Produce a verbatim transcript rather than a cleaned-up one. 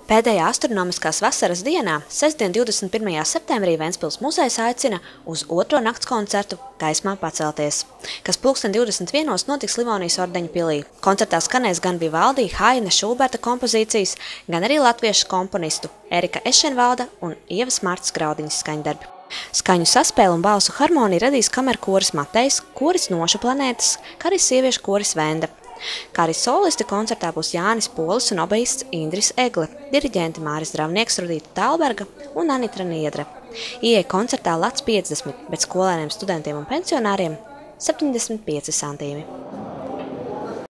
Pēdējā astronomiskās vasaras dienā, sestdien, divdesmit pirmajā septembrī, Ventspils muzejs aicina uz otro nakts koncertu Gaismā pacelties, kas pulksten divdesmit vienos notiks Livonijas ordeņa pilī. Koncertā skanēs gan Vivaldi, Haidna, Šulberta kompozīcijas, gan arī latviešu komponistu Erika Ešenvalda un Ievas Martas Graudiņas skaņdarbi. Skaņu saspēli un balsu harmoniju radīs kamerkoris Matejs, koris Noša planētas, kā arī sieviešu koris Venda. Kā arī solisti koncertā būs Jānis Polis un obeists Indris Egle, diriģenti Māris Dravnieks, Rudīta Talberga un Anitra Niedre. Ieeja koncertā lats piecdesmit, bet skolēniem, studentiem un pensionāriem septiņdesmit pieci santīmi.